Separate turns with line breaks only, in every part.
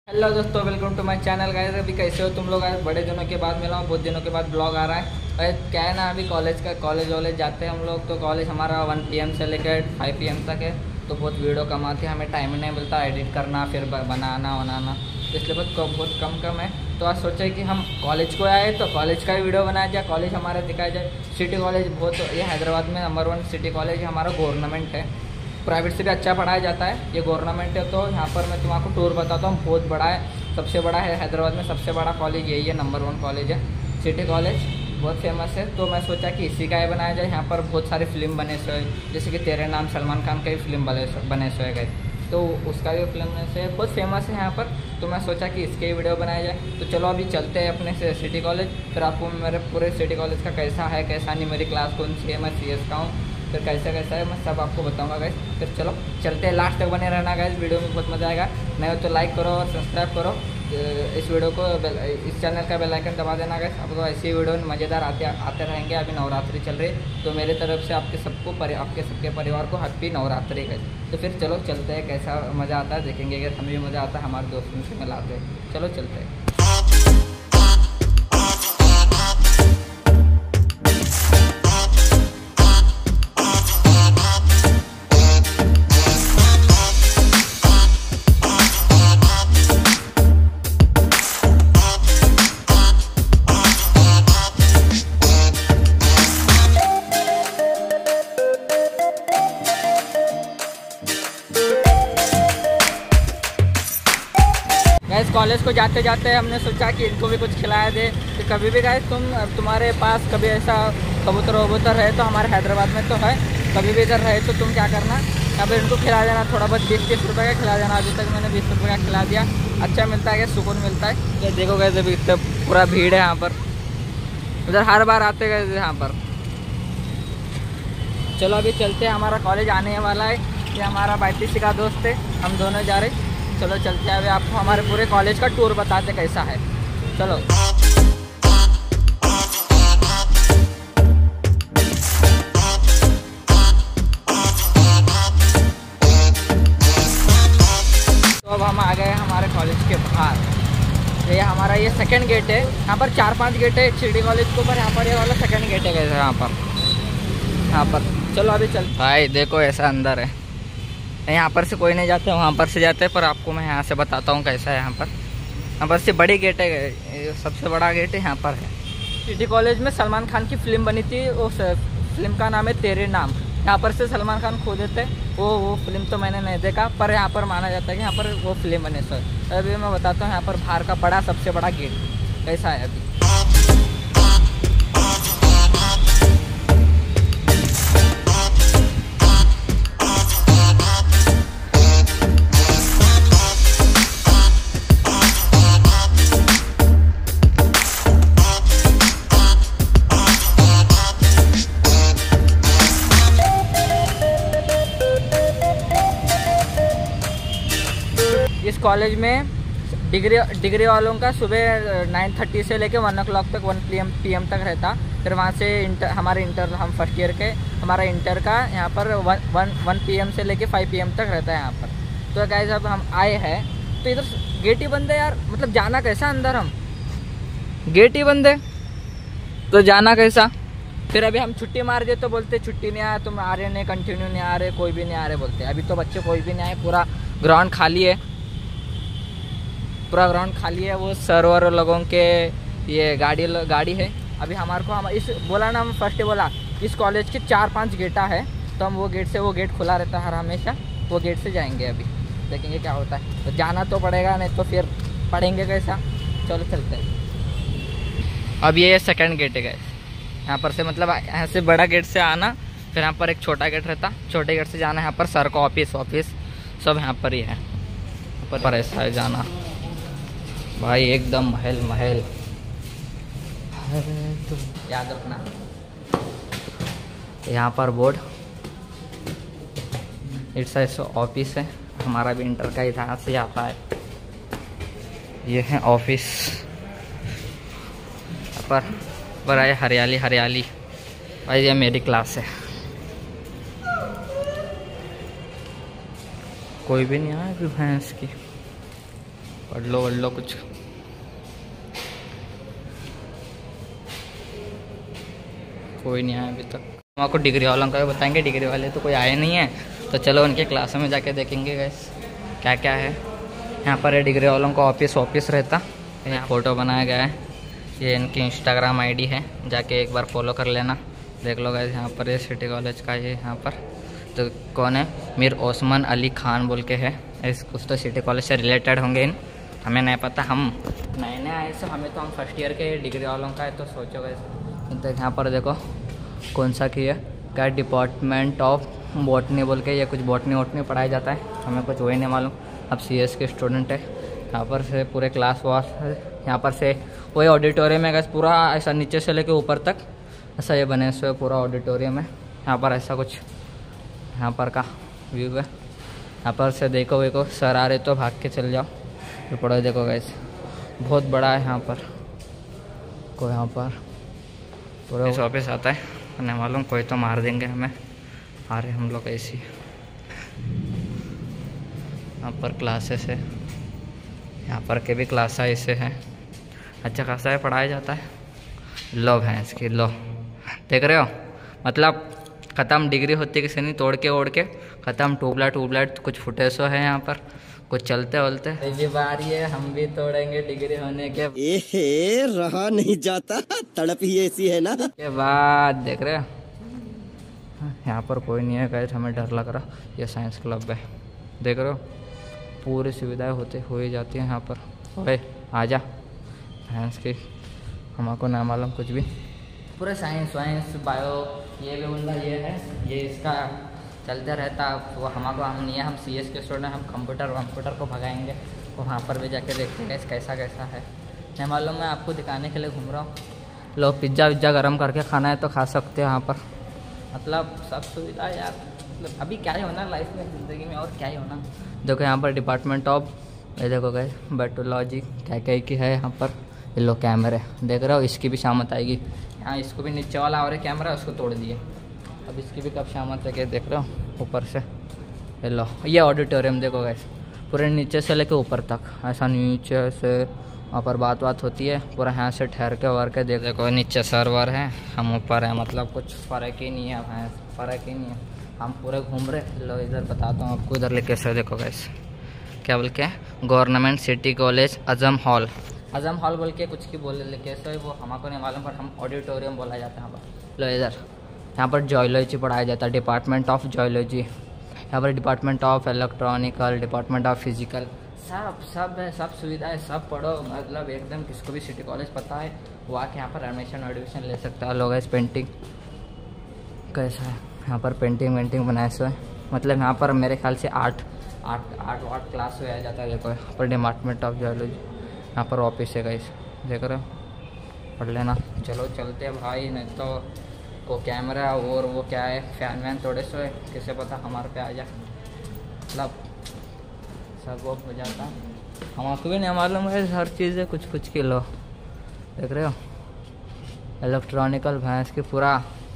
Hello दोस्तों, welcome to my channel guys. अभी कैसे हो तुम लोग? आज बड़े दिनों के बाद मिला हूँ, बहुत दिनों के बाद ब्लॉग आ रहा है। और क्या है ना, अभी कॉलेज वॉलेज जाते हैं हम लोग। तो कॉलेज हमारा 1 PM से लेकर 5 PM तक है। तो बहुत वीडियो कम आती है, हमें टाइम नहीं मिलता एडिट करना, फिर बनाना बनाना, तो इसलिए बहुत कम है। तो आज सोचे कि हम कॉलेज को आए तो कॉलेज का ही वीडियो बनाया जाए, कॉलेज हमारा दिखाया जाए। सिटी कॉलेज बहुत, ये हैदराबाद में नंबर 1 सिटी कॉलेज हमारा गवर्नमेंट है। प्राइवेट से भी अच्छा पढ़ाया जाता है, ये गवर्नमेंट है। तो यहाँ पर मैं तुम्हारा टूर बताता हूँ, बहुत बड़ा है, सबसे बड़ा है हैदराबाद में, सबसे बड़ा कॉलेज यही है, नंबर 1 कॉलेज है सिटी कॉलेज, बहुत फेमस है। तो मैं सोचा कि इसी का ही बनाया जाए। यहाँ पर बहुत सारी फिल्म बने से, जैसे कि तेरे नाम सलमान खान का ही फिल्म बने से गए, तो उसका भी फिल्म से बहुत फेमस है यहाँ पर। तो मैं सोचा कि इसके ही वीडियो बनाया जाए। तो चलो अभी चलते हैं अपने से सिटी कॉलेज, फिर आपको मेरे पूरे सिटी कॉलेज का कैसा है कैसा नहीं, मेरी क्लास कौन सी है, मैं CS का हूँ, फिर कैसा है मैं सब आपको बताऊंगा गाइस। फिर चलो चलते हैं, लास्ट तक बने रहना गाइस, वीडियो में बहुत मज़ा आएगा। नहीं हो तो लाइक करो और सब्सक्राइब करो इस वीडियो को, इस चैनल का बेल आइकन दबा देना गाइस। आपको ऐसी वीडियो मज़ेदार आते रहेंगे। अभी नवरात्रि चल रही है, तो मेरे तरफ से आपके सबके परिवार को हैप्पी नवरात्रि गाइस। तो फिर चलो चलते हैं, कैसा मज़ा आता है देखेंगे। अगर हमें भी मज़ा आता है, हमारे दोस्तों से मिलाते हैं। चलो चलते हैं। गैस कॉलेज को जाते जाते हमने सोचा कि इनको भी कुछ खिलाया दे। तो कभी भी गैस तुम्हारे पास कभी ऐसा कबूतर है, तो हमारे हैदराबाद में तो है, कभी भी इधर रहे तो तुम क्या करना, यहाँ पर इनको खिला देना, थोड़ा बहुत 20-30 रुपये का खिला देना। अभी तक मैंने 20 रुपये का खिला दिया, अच्छा मिलता है, सुकून मिलता है। तो देखो गैस अभी इतना पूरा भीड़ है यहाँ पर, उधर हर बार आते गए यहाँ पर। चलो अभी चलते हैं, हमारा कॉलेज आने वाला है। ये हमारा BTC का दोस्त है, हम दोनों जा रहे। चलो चलते हैं, अभी आपको हमारे पूरे कॉलेज का टूर बताते कैसा है। चलो तो अब हम आ गए हमारे कॉलेज के बाहर। ये हमारा ये सेकंड गेट है। यहाँ पर 4-5 गेट है सिटी कॉलेज के ऊपर, यहाँ पर ये वाला सेकंड गेट है कैसे यहाँ पर। चलो अभी चल भाई, देखो ऐसा अंदर है, यहाँ पर से कोई नहीं जाते, वहाँ पर से जाते हैं, पर आपको मैं यहाँ से बताता हूँ कैसा है। यहाँ पर से बड़ी गेट है, सबसे बड़ा गेट है यहाँ पर है। सिटी कॉलेज में सलमान खान की फिल्म बनी थी, वो फिल्म का नाम है तेरे नाम। यहाँ पर से सलमान खान खो देते, वो फिल्म तो मैंने नहीं देखा, पर यहाँ पर माना जाता है कि यहाँ पर वो फिल्म बने। सर अभी मैं बताता हूँ यहाँ पर बाहर का सबसे बड़ा गेट कैसा है अभी। इस कॉलेज में डिग्री वालों का सुबह 9:30 से लेकर 1 o'clock तक 1 PM तक रहता। फिर वहाँ से हमारे इंटर, हम फर्स्ट ईयर के, हमारा इंटर का यहाँ पर 1 PM से लेकर 5 PM तक रहता है यहाँ पर। तो गाइस अब हम आए हैं, तो इधर गेट ही बंद है यार, मतलब जाना कैसा अंदर, हम गेट ही बंद है तो जाना कैसा। फिर अभी हम छुट्टी मार दे तो बोलते छुट्टी नहीं आया, तुम आ रहे नहीं, कंटिन्यू नहीं आ रहे, कोई भी नहीं आ रहे बोलते। अभी तो बच्चे कोई भी नहीं आए, पूरा ग्राउंड खाली है, पूरा ग्राउंड खाली है। वो सर्वर लोगों के ये गाड़ी है। अभी हमारे को हम इस बोला ना, हम फर्स्ट बोला इस कॉलेज के 4-5 गेटा है, तो हम वो गेट खुला रहता है हर हमेशा, वो गेट से जाएंगे। अभी देखेंगे क्या होता है, तो जाना तो पड़ेगा, नहीं तो फिर पढ़ेंगे कैसा। चलो चलते हैं। अब ये सेकंड गेट है गाइस, यहाँ पर से मतलब यहाँ से बड़ा गेट से आना, फिर यहाँ पर एक छोटा गेट रहता, छोटे गेट से जाना। यहाँ पर सर का ऑफिस सब यहाँ पर ही है, पर ऐसा है जाना भाई, एकदम महल तो याद रखना। यहाँ पर बोर्ड, इट्स ऑफिस है, हमारा भी इंटर का इधर से आता है। ये है ऑफिस, पर आए हरियाली भाई, ये मेरी क्लास है। कोई भी नहीं आया अभी भैंस की। पढ़ लो कुछ। कोई नहीं आया अभी तक। हम आपको डिग्री वालों का भी बताएंगे, डिग्री वाले तो कोई आए नहीं है, तो चलो उनके क्लासों में जाके देखेंगे गैस क्या क्या है। यहाँ पर डिग्री वालों का ऑफिस रहता, यहाँ फ़ोटो बनाया गया है, ये इनकी इंस्टाग्राम आईडी है, जाके एक बार फॉलो कर लेना। देख लो गैस यहाँ पर ये सिटी कॉलेज का ये यहाँ पर तो कौन है, मीर ओस्मान अली खान बोल के है, इस कुछ तो सिटी कॉलेज से रिलेटेड होंगे इन, हमें नहीं पता, हम नए नए आए से, हमें तो हम फर्स्ट ईयर के डिग्री वालों का है, तो सोचो गैस। तो यहाँ पर देखो कौन सा की है, क्या डिपार्टमेंट ऑफ बॉटनी बोल के, ये कुछ बॉटनी वॉटनी पढ़ाया जाता है, हमें कुछ वही नहीं मालूम। अब CS के स्टूडेंट है, यहाँ पर से पूरे क्लास वास है, यहाँ पर से वही ऑडिटोरियम है गैस, पूरा ऐसा नीचे से लेके ऊपर तक ऐसा ये बने हुए पूरा ऑडिटोरियम है। यहाँ पर ऐसा कुछ यहाँ पर का व्यू है, यहाँ पर से देखो सर आ रहे तो भाग के चल जाओ, तो पढ़ो देखो गैस बहुत बड़ा है यहाँ पर। को यहाँ पर पूरा ऑफिस आता है, नहीं मालूम कोई तो मार देंगे हमें, आ रहे हम लोग ऐसी। यहाँ पर क्लासेस है, यहाँ पर के भी क्लास ऐसे हैं, अच्छा खासा है पढ़ाया जाता है। लो भैंस की लो, देख रहे हो, मतलब ख़त्म डिग्री होती किसी नहीं, तोड़ के ओढ़ के ख़त्म, ट्यूबलाइट कुछ फुटे सो है यहाँ पर, कुछ चलते वलते। ये बारी है, हम भी तोड़ेंगे डिग्री होने के।
रहा नहीं जाता, तड़प ही ऐसी है ना।
के बाद देख रहे हो यहाँ पर कोई नहीं है गाइस, हमें डर लग रहा। ये साइंस क्लब है, देख रहे हो पूरी सुविधाएं हो ही जाती हैं यहाँ पर। ओए आजा साइंस की, हमको ना मालूम कुछ भी, पूरे साइंस वाइंस बायो ये भी बंदा ये है, ये इसका चलते रहता। वो हमको हम नहीं है, हम CS के स्टूडेंट, हम कंप्यूटर को भगाएंगे, तो वहाँ पर भी जाके देखते हैं कैसा कैसा है, नहीं मालूम, मैं आपको दिखाने के लिए घूम रहा हूँ। लोग पिज्ज़ा विज्ज़ा गर्म करके खाना है तो खा सकते हैं यहाँ पर, मतलब सब सुविधा यार, मतलब अभी क्या ही होना लाइफ में, ज़िंदगी में और क्या ही होना। देखो यहाँ पर डिपार्टमेंट ऑफ, ये देखो गए बायोलॉजी क्या क्या की है यहाँ पर। ये लो कैमरे देख रहे हो, इसकी भी शामत आएगी यहाँ, इसको भी नीचे वाला और कैमरा उसको तोड़ दिए, अब इसकी भी कब शामत है, देख रहे हो ऊपर से। ये लो ये ऑडिटोरियम देखो गैस, पूरे नीचे से लेके ऊपर तक ऐसा नीचे से वहाँ पर बात होती है, पूरा यहाँ से ठहर के वर के देखो, नीचे सर्वर है, हम ऊपर हैं, मतलब कुछ फ़र्क ही नहीं है, फ़र्क ही नहीं है, हम पूरे घूम रहे। लो इधर बताता हूँ आपको, इधर लिखे से देखो गैस क्या बोल के, government city college Azam hall बोल के कुछ की बोले लिखे से, वो हमको नहीं मालूम, पर हम ऑडिटोरियम बोला जाता है यहाँ पर। लो इधर यहाँ पर जॉयोलॉजी पढ़ाया जाता है, डिपार्टमेंट ऑफ जॉयोलॉजी, यहाँ पर department of electronical, department of physical, सब है, सब सुविधा है, सब पढ़ो, मतलब एकदम किसको भी सिटी कॉलेज पता है वो आके यहाँ पर एडमिशन ले सकता है। लोग इस पेंटिंग कैसा है, यहाँ पर पेंटिंग वेंटिंग बनाए हुए है, मतलब यहाँ पर मेरे ख्याल से आठ क्लास हो जाता है। देखो यहाँ पर डिपार्टमेंट ऑफ जियोलॉजी, यहाँ पर ऑफिस है गाइस, देख रहे हो, पढ़ लेना। चलो चलते हैं भाई, नहीं तो वो कैमरा और वो क्या है फैन वैन थोड़े से है, किसे पता हमारे पे आ जाए, मतलब सब वो हो जाता, हमको भी नहीं मालूम है, हर चीज़ है कुछ की। लो देख रहे हो इलेक्ट्रॉनिकल भैंस की, पूरा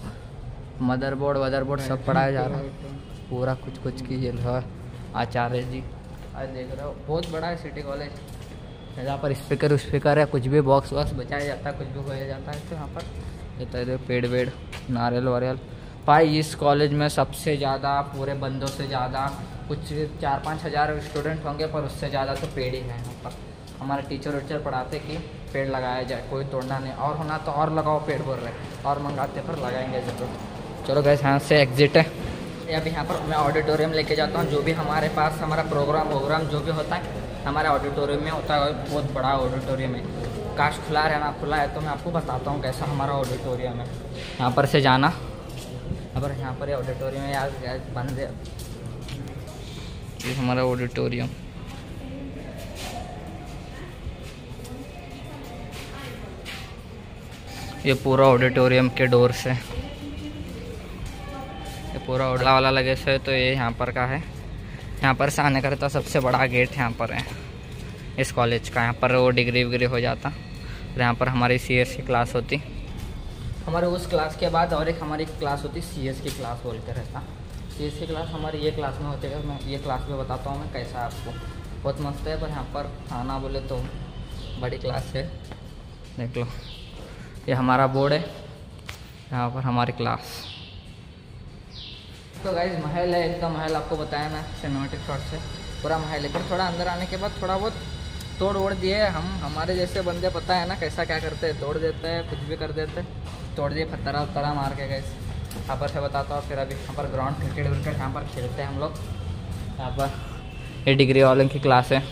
मदरबोर्ड सब पढ़ाया जा रहा है, पूरा कुछ की। ये लो आचार्य जी, आज देख रहे हो बहुत बड़ा है सिटी कॉलेज, जहाँ पर स्पीकर है, कुछ भी बॉक्स वॉक्स बचाया जाता है, कुछ भी होया जाता है। तो यहाँ पर ये पेड़ वेड़ नारियल वारियल भाई, इस कॉलेज में सबसे ज़्यादा पूरे बंदों से ज़्यादा कुछ 4-5 हज़ार स्टूडेंट होंगे, पर उससे ज़्यादा तो पेड़ ही हैं यहाँ पर। हमारे टीचर पढ़ाते कि पेड़ लगाया जाए, कोई तोड़ना नहीं, और होना तो और लगाओ पेड़ बोल रहे, और मंगाते पर लगाएंगे ज़रूर। चलो गैस यहाँ से एग्जिट है, अभी यहाँ पर मैं ऑडिटोरियम लेके जाता हूँ, जो भी हमारे पास हमारा प्रोग्राम जो भी होता है हमारे ऑडिटोरियम में होता है, बहुत बड़ा ऑडिटोरियम है, काश खुला रहना, खुला है तो मैं आपको बताता हूँ कैसा हमारा ऑडिटोरियम है। यहाँ पर से जाना, अब यहाँ पर ऑडिटोरियम है यार, बंद है ये हमारा ऑडिटोरियम। ये पूरा ऑडिटोरियम के डोर से, ये पूरा ओडला वाला लगे से, तो ये यहाँ पर का है, यहाँ पर से आने का रहता सबसे बड़ा गेट यहाँ पर है इस कॉलेज का। यहाँ पर वो डिग्री विग्री हो जाता, और यहाँ पर हमारी CS की क्लास होती, हमारे उस क्लास के बाद और एक हमारी क्लास होती CS की क्लास बोल के रहता। CS की क्लास हमारी ये क्लास में होती है, मैं ये क्लास में बताता हूँ मैं कैसा है आपको। बहुत मस्त है। पर यहाँ पर खाना बोले तो बड़ी क्लास है, देख लो। ये हमारा बोर्ड है, यहाँ पर हमारी क्लास। तो गाइस महल है, एकदम महल आपको बताया मैं सिनेमैटिक शॉट से पूरा महल है। पर थोड़ा अंदर आने के बाद थोड़ा बहुत तोड़ ओड़ दिए। हमारे जैसे बंदे पता है ना कैसा क्या करते हैं, तोड़ देते हैं, कुछ भी कर देते हैं। तोड़ दिए पत्थरा उत्तरा मार के गाइस। यहाँ पर से बताता हूँ। फिर अभी यहाँ पर ग्राउंड क्रिकेट विकेट यहाँ पर खेलते हैं हम लोग। यहाँ पर ये डिग्री वालों की क्लास है।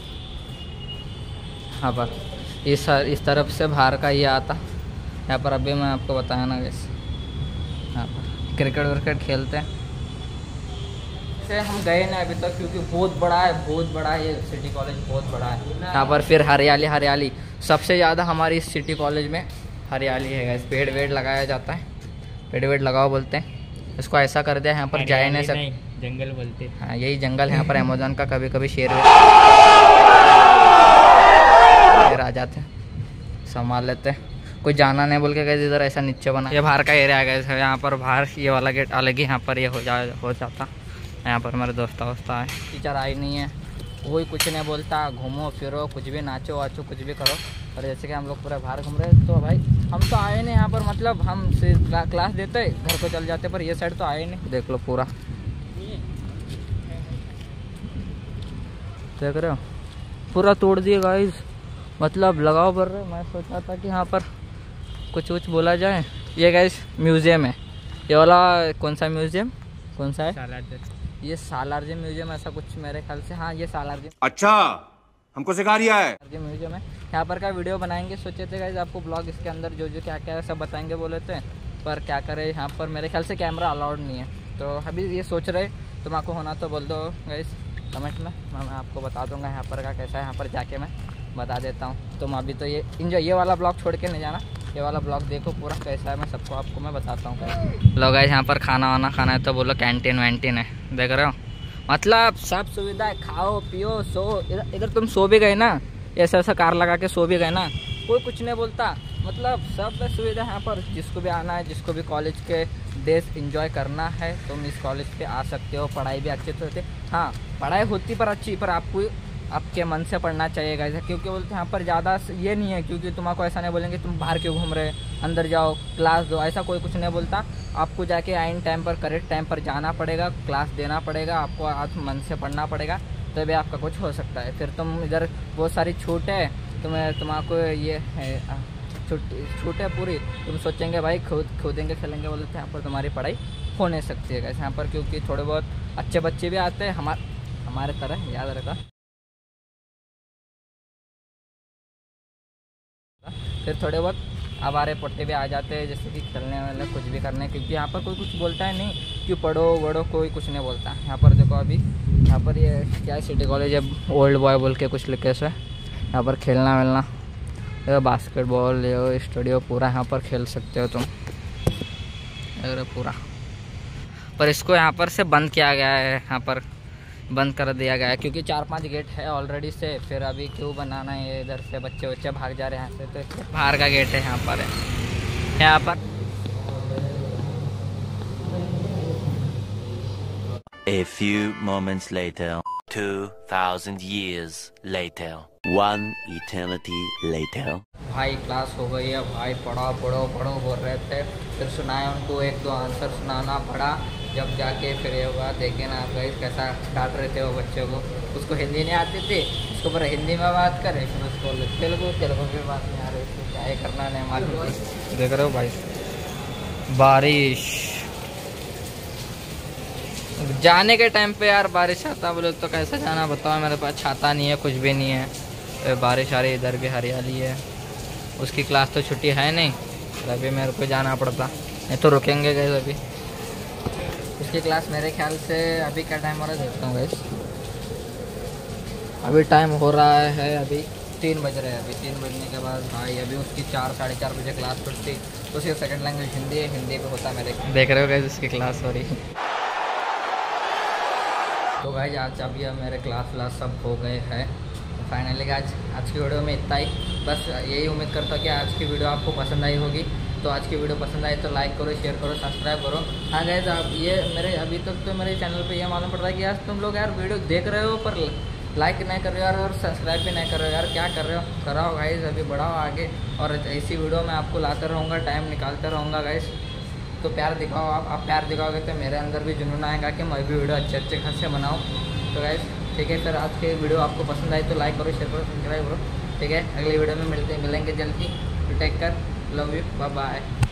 यहाँ पर इस तरफ से बाहर का ये आता। यहाँ पर अभी मैं आपको बताया ना गाइस, यहाँ पर क्रिकेट विकेट खेलते हैं। से हम गए ना अभी तक क्योंकि बहुत बड़ा है, बहुत बड़ा है ये सिटी कॉलेज, बहुत बड़ा है। यहाँ पर फिर हरियाली हरियाली, सबसे ज़्यादा हमारी इस सिटी कॉलेज में हरियाली है गाइस। पेड़ वेड़ लगाया जाता है, पेड़ वेड़ लगाओ बोलते हैं इसको। ऐसा कर दिया यहाँ पर जा नहीं सकते,
जंगल बोलते हैं।
हाँ यही जंगल है। यहाँ पर अमेज़न का कभी कभी शेर आ जाते हैं, संभाल लेते हैं। कोई जाना नहीं बोल के गए इधर ऐसा नीचे बना। ये बाहर का एरिया है गए। यहाँ पर बाहर ये वाला गेट अलग ही, यहाँ पर ये हो जाता। यहाँ पर मेरे दोस्त है, टीचर आई नहीं है, कोई कुछ नहीं बोलता। घूमो फिरो, कुछ भी नाचो वाचो, कुछ भी करो। और जैसे कि हम लोग पूरा बाहर घूम रहे तो भाई हम तो आए नहीं यहाँ पर, मतलब हम क्लास देते घर को चल जाते, पर ये साइड तो आए नहीं। देख लो पूरा, देख रहे हो पूरा तोड़ दिए गाइस, मतलब लगाओ बर रहे। मैं सोचा था कि यहाँ पर कुछ बोला जाए। ये गाइस म्यूज़ियम है, ये वाला कौन सा म्यूज़ियम, कौन सा है? ये सालारजंग म्यूजियम ऐसा कुछ मेरे ख्याल से। हाँ ये सालारजंग,
अच्छा हमको सिखा रिया है।
म्यूजियम है। यहाँ पर का वीडियो बनाएंगे सोचे थे गाइस, आपको ब्लॉग इसके अंदर जो क्या क्या है सब बताएंगे बोले थे। पर क्या करें, यहाँ पर मेरे ख्याल से कैमरा अलाउड नहीं है। तो अभी ये सोच रहे, तुम आपको होना तो बोल दो गाइस कमेंट में, मैं आपको बता दूंगा यहाँ पर का कैसा है। यहाँ पर जाके मैं बता देता हूँ। तुम अभी तो ये इंजॉय, ये वाला ब्लॉग छोड़ के नहीं जाना, ये वाला ब्लॉग देखो पूरा कैसा है। मैं सबको आपको मैं बताता हूँ। लोग गाइस यहाँ पर खाना वाना खाना है तो बोलो कैंटीन वैंटीन है, देख रहे हो। मतलब सब सुविधा है, खाओ पियो सो। इधर तुम सो भी गए ना, ऐसा कार लगा के सो भी गए ना, कोई कुछ नहीं बोलता। मतलब सब सुविधा यहाँ पर। जिसको भी आना है, जिसको भी कॉलेज के डेज एंजॉय करना है, तुम इस कॉलेज पे आ सकते हो। पढ़ाई भी अच्छे से होती, हाँ पढ़ाई होती पर अच्छी, पर आपको आपके मन से पढ़ना चाहिए गाइस। क्योंकि बोलते यहाँ पर ज़्यादा ये नहीं है, क्योंकि तुमको ऐसा नहीं बोलेंगे तुम बाहर क्यों घूम रहे, अंदर जाओ क्लास दो, ऐसा कोई कुछ नहीं बोलता। आपको जाके आइन टाइम पर करेक्ट टाइम पर जाना पड़ेगा, क्लास देना पड़ेगा, आपको आज मन से पढ़ना पड़ेगा, तभी आपका कुछ हो सकता है। फिर तुम इधर बहुत सारी छूट है, तुम्हारा ये है छूट है पूरी। तुम सोचेंगे भाई खोदेंगे खेलेंगे बोले तो यहाँ पर तुम्हारी पढ़ाई हो नहीं सकती है यहाँ पर। क्योंकि थोड़े बहुत अच्छे बच्चे भी आते हैं हमारे तरह, याद रखा। फिर थोड़े बहुत आवारे पट्टे भी आ जाते हैं, जैसे कि खेलने वाले कुछ भी करने, क्योंकि यहाँ पर कोई कुछ बोलता है नहीं कि पढ़ो वढ़ो, कोई कुछ नहीं बोलता। यहाँ पर देखो अभी यहाँ पर ये क्या है, सिटी कॉलेज है, ओल्ड बॉय बोल के कुछ लिखे से। यहाँ पर खेलना वेलना, बास्केटबॉल ये स्टूडियो पूरा यहाँ पर खेल सकते हो तुम, अरे पूरा। पर इसको यहाँ पर से बंद किया गया है, यहाँ पर बंद कर दिया गया है क्योंकि 4-5 गेट है ऑलरेडी से। फिर अभी क्यों बनाना है, इधर से बच्चे भाग जा रहे हैं यहाँ से, तो बाहर का गेट है यहाँ पर है। यहाँ पर
A few moments later, 2000 years later, 1 eternity later.
भाई क्लास हो गई है भाई, पढ़ो बोल रहे थे। फिर सुनाए उनको 1-2 आंसर सुनाना पड़ा, जब जाके फिर ये हुआ। देखे ना आप गाइस कैसा डांट रहे थे वो बच्चों को, उसको हिंदी नहीं आती थी, उसको पर हिंदी में बात करे, फिर उसको तेलुगु भी बात नहीं आ रही थी, क्या ही करना नहीं मालूम। देख रहे हो भाई बारिश, जाने के टाइम पे यार बारिश आता बोले तो कैसे जाना बताओ। मेरे पास छाता नहीं है, कुछ भी नहीं है, बारिश आ रही, इधर भी हरियाली है। उसकी क्लास तो छुट्टी है नहीं, अभी मेरे को जाना पड़ता, नहीं तो रुकेंगे गए अभी। उसकी क्लास मेरे ख्याल से अभी क्या टाइम हो रहा है देखता हूँ गाइस, अभी टाइम हो रहा है अभी 3 बज रहे हैं। अभी 3 बजने के बाद भाई अभी उसकी 4-4:30 बजे क्लास छुटती। उसकी सेकंड लैंग्वेज हिंदी है, हिंदी पे होता मेरे, देख रहे हो गाइस उसकी क्लास हो रही। तो गाइस आज अभी मेरे क्लास सब हो गए हैं फाइनली। आज की वीडियो में इतना ही, बस यही उम्मीद करता हूँ कि आज की वीडियो आपको पसंद आई होगी। तो आज की वीडियो पसंद आई तो लाइक करो, शेयर करो, सब्सक्राइब करो। हाँ गाइस आप ये मेरे अभी तक तो मेरे चैनल पे ये मालूम पड़ रहा है कि यार तुम लोग यार वीडियो देख रहे हो पर लाइक नहीं कर रहे हो यार और सब्सक्राइब भी नहीं कर रहे हो यार, क्या कर रहे हो? कराओ गाइस, अभी बढ़ाओ आगे और ऐसी वीडियो मैं आपको लाता रहूँगा, टाइम निकालता रहूँगा गाइस। तो प्यार दिखाओ, आप प्यार दिखाओगे तो मेरे अंदर भी जुनून आएगा कि मैं भी वीडियो अच्छे अच्छे खासे बनाऊँ। तो गाइस ठीक है, फिर आज के वीडियो आपको पसंद आई तो लाइक करो, शेयर करो, सब्सक्राइब करो। ठीक है, अगली वीडियो में मिलेंगे जल्दी। Take care, love you, bye bye.